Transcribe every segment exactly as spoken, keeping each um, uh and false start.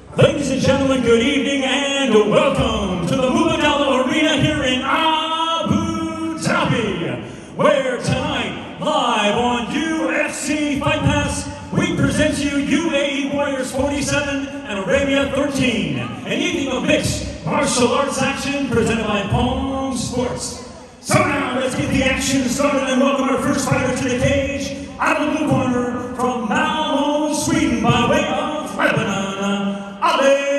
Ladies and gentlemen, good evening and welcome to the Mubadala Arena here in Abu Dhabi, where tonight, live on U F C Fight Pass, we present you U A E Warriors forty-seven and Arabia thirteen, an evening of mixed martial arts action presented by Palm Sports. So now, let's get the action started and welcome our first fighter to the cage, out of the blue corner, from Malmö, Sweden, by way of Lebanon, Ali.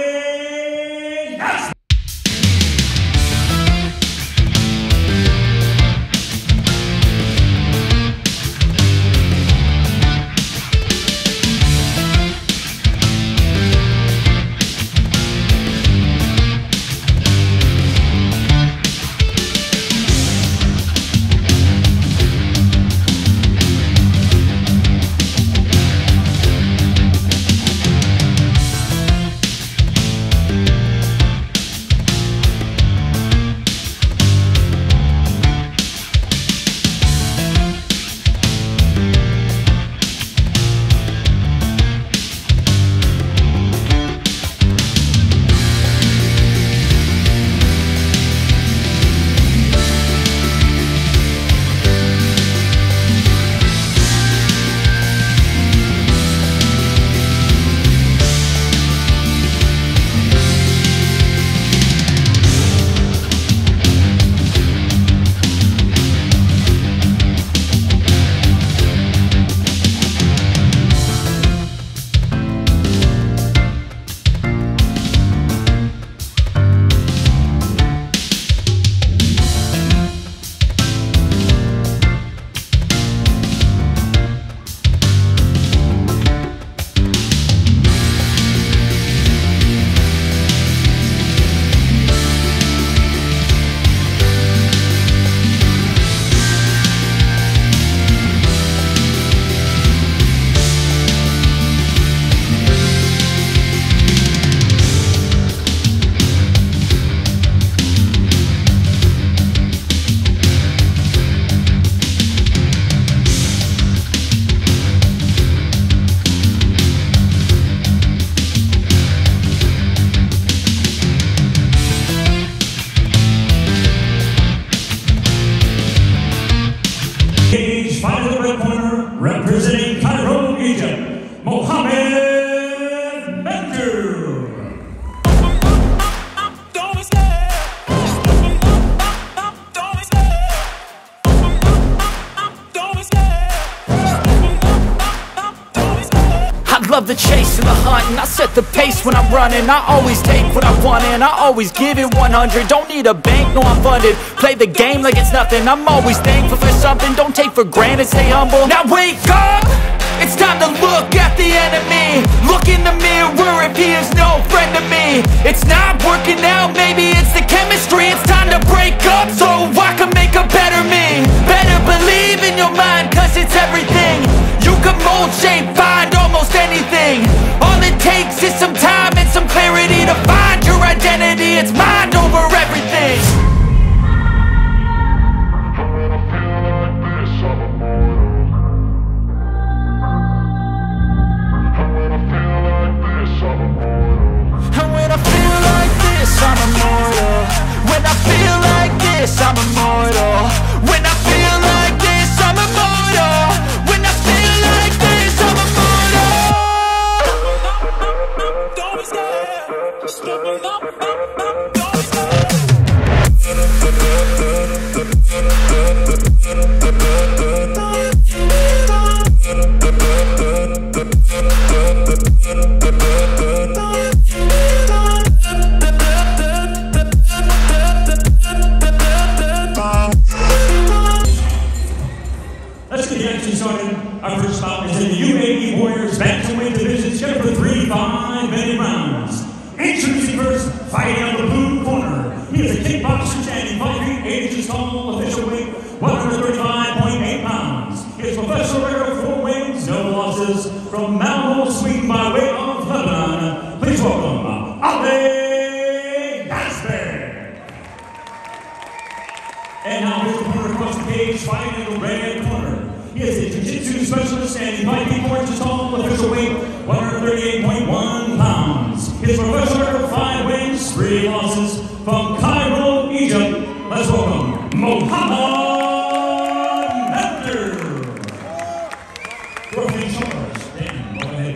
Cage fight in the red corner, representing Cairo, Egypt, Mohammed Bendur. I love the chase and the hunt, and I set the pace when I'm running. I always take what I want and I always give it one hundred. Don't need a bank, no I'm funded. Play the game like it's nothing. I'm always thankful for something. Don't take for granted, stay humble. Now wake up! It's time to look at the enemy. Look in the mirror if he is no friend to me. It's not working out, maybe it's the chemistry. It's time to break up so I can make a better me. Better believe in your mind, cause it's everything. You can mold, shape, find almost anything. All it takes is some time and some clarity to find your identity. It's mind over everything. And when I feel like this, I'm immortal. When I feel like this, I'm immortal. When I feel like this, I'm immortal. When I feel like this, I'm immortal. Don't be scared. Just open up, up, up. Don't be scared. Let's get the action started. Our first bout is in the U A E Warriors bantamweight division, scheduled for three five-minute rounds. Introducing first, fighting out of the blue corner. He is a kickboxer standing five feet eight inches tall, official weight one hundred thirty-five point eight pounds. His professional record of four wins, no losses, from Malmö, Sweden, by way of Lebanon. Please welcome Ali Nasser. And now here's the corner across the cage, fighting in the red corner. He is a jiu-jitsu specialist standing five feet four inches tall, official weight one hundred thirty-eight point one pounds. his professional record of five wins, three losses, from Cairo, Egypt. Let's welcome Mohammed Abdur. Trophy in charge, Dan, go ahead.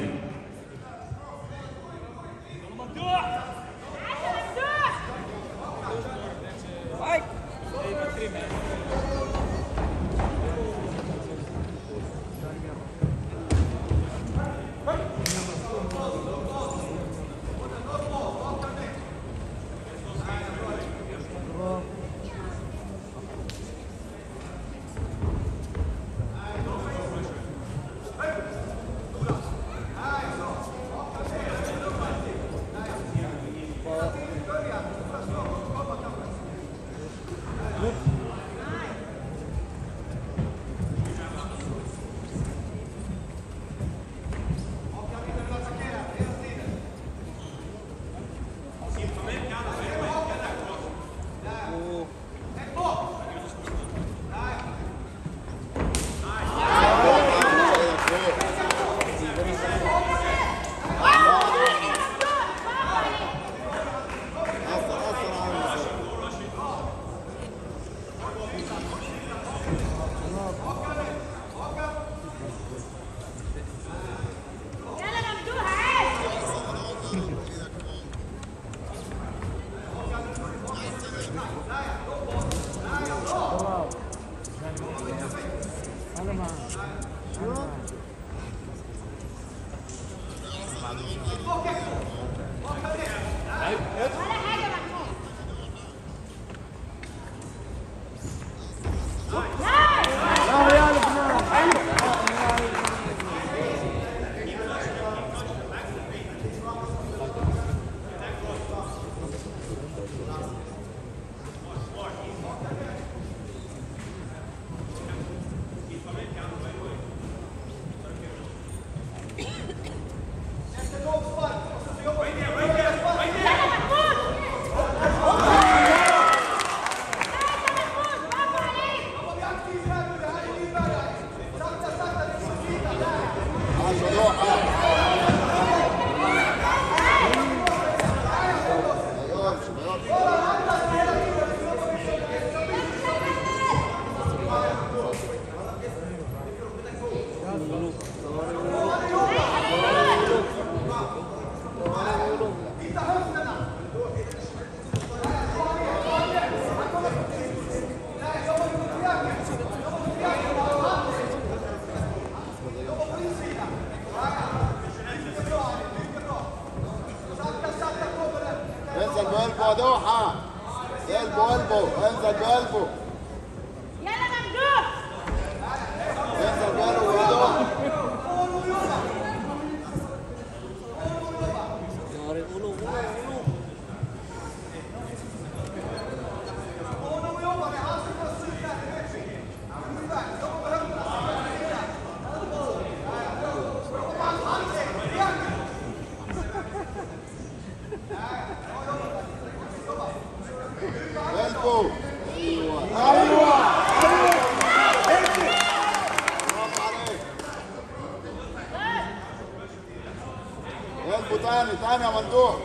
انزل بقلبه يا دوحة، انزل بقلبه، انزل بقلبه. يلا ممدوح. انزل بقلبه يا دوحة. قلبه. ايوه ايوه ايوه. برافو عليك. قلبه تاني تاني يا ممدوح.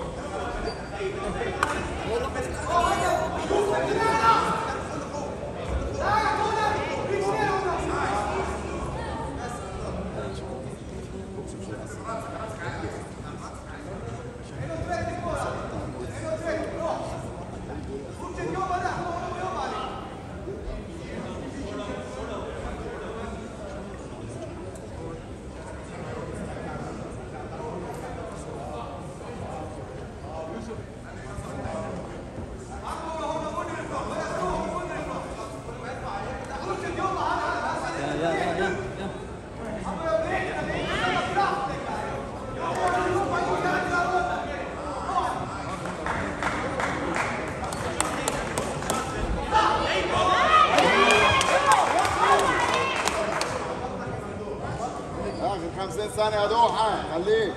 خمسين ثانية يا دوحة خليك.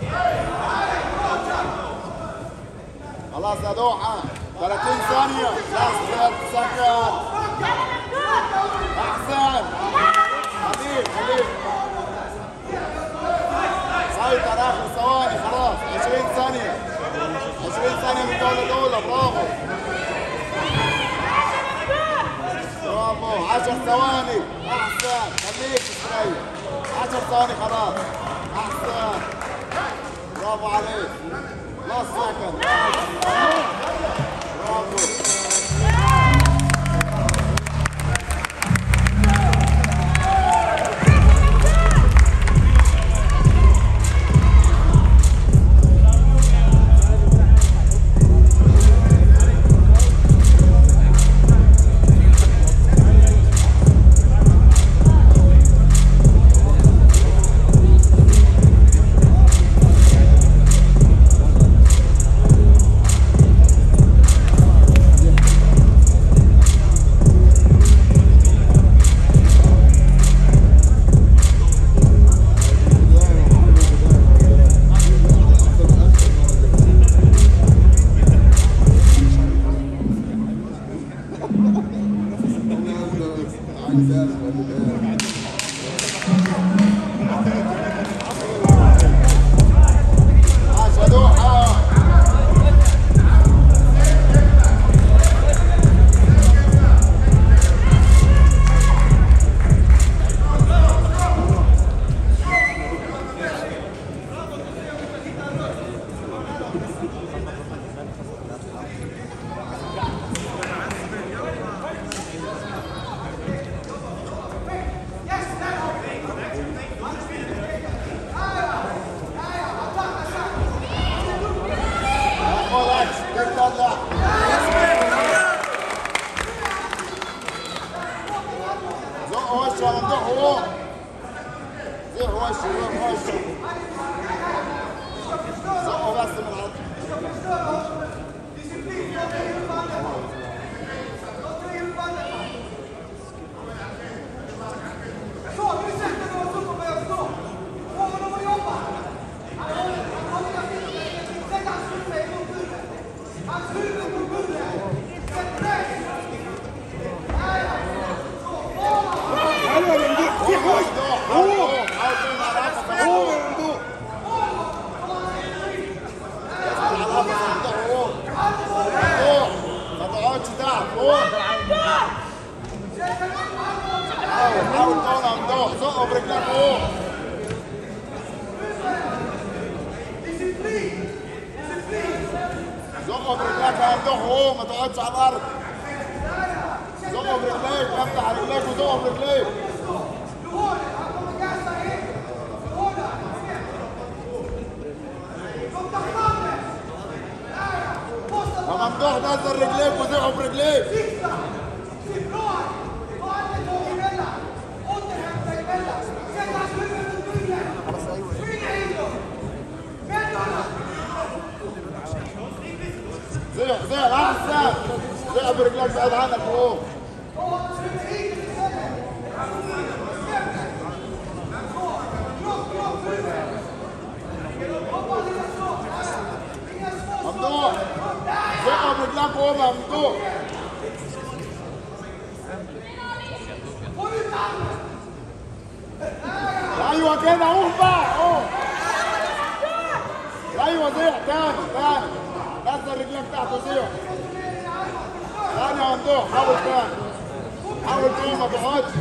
خلاص يا دوحة ثلاثين ثانية. لاست سكند. احسن. خليك خليك. سيطر اخر ثواني خلاص. عشرين ثانية. عشرين ثانية من الجولة الأولى. برافو. برافو. عشر ثواني. احسن. خليك تستريح. عشر ثواني خلاص. احسن. برافو عليك. لاست سكند. برافو. زقه برجلك يا ممدوح اهو، ما تقعدش على الارض. زقه برجليك، افتح رجليك وزقه برجليك. يا ممدوح نزل رجليك وزقه برجليك. زق زق احسن، زق برجلك بعيد عنك فوق. ممدوح زق برجلك فوق يا ممدوح. ايوه كده، قوم بقى قوم. ايوه زق تاني تاني، نزل رجلك تحت وزيح. تاني يا ممدوح، حاول تاني، حاول تقوم ما تقعدش.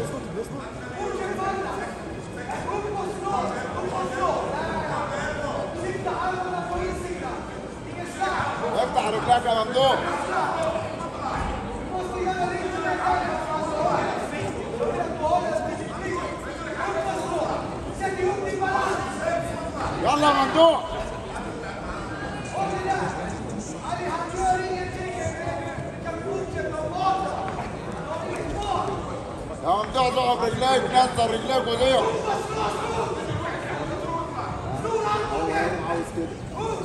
افتح رجلك يا ممدوح. يلا يا ممدوح. يا ممدوح زق برجليك، نزل رجليك وزيح. عاوز كده.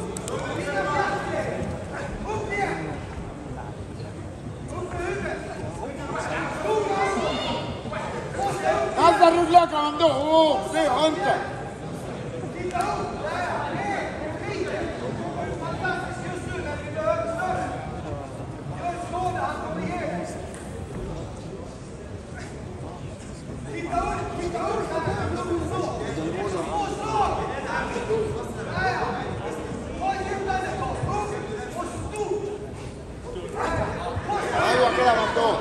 نزل رجليك يا ممدوح وقوم، زيح انت. يا ممدوح.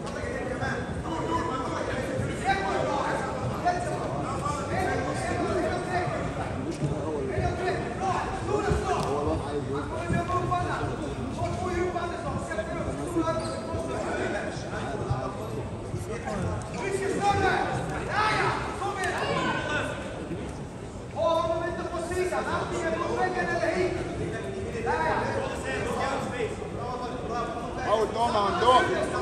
أول نومة ممدوح.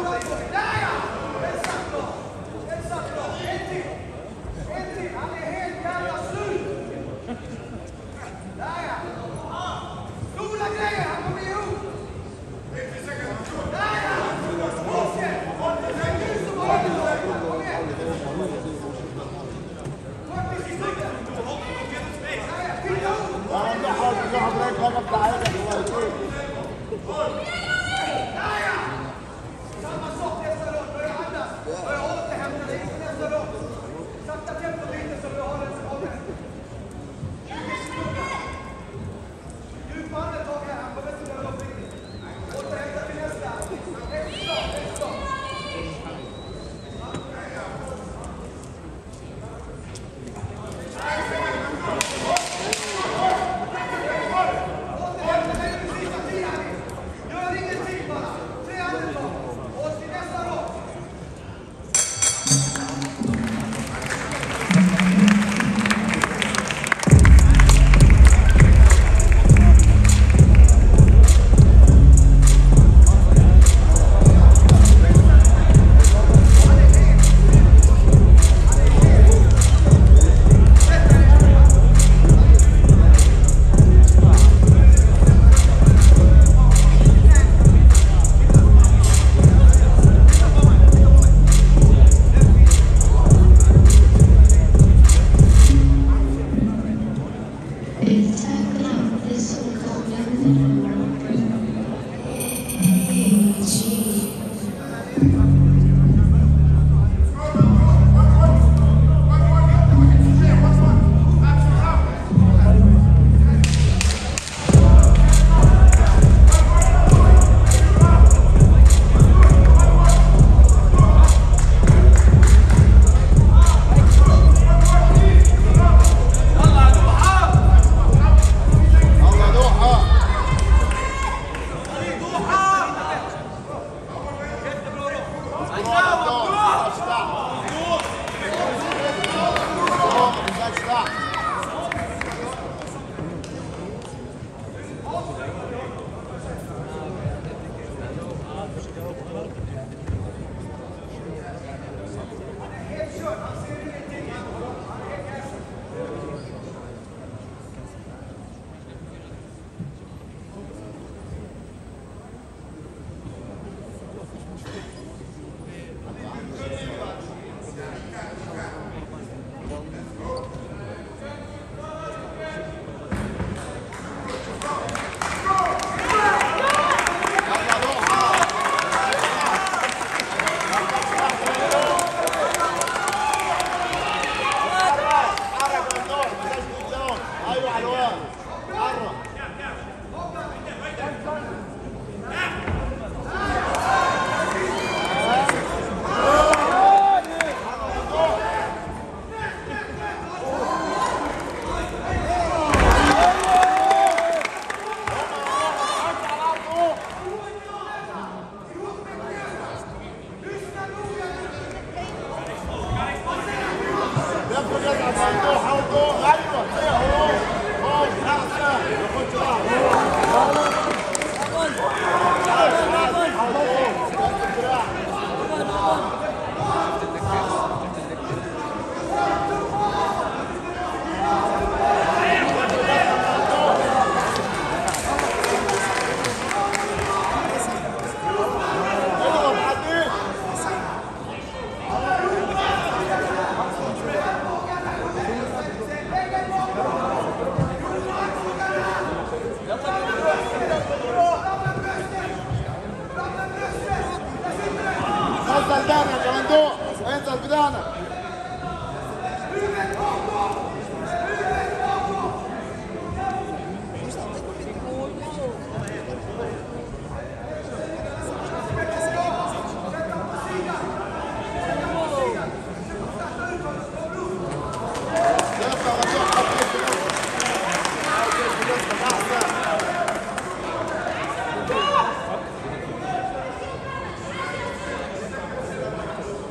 بدانك يا ممدوح، انزل بدانك.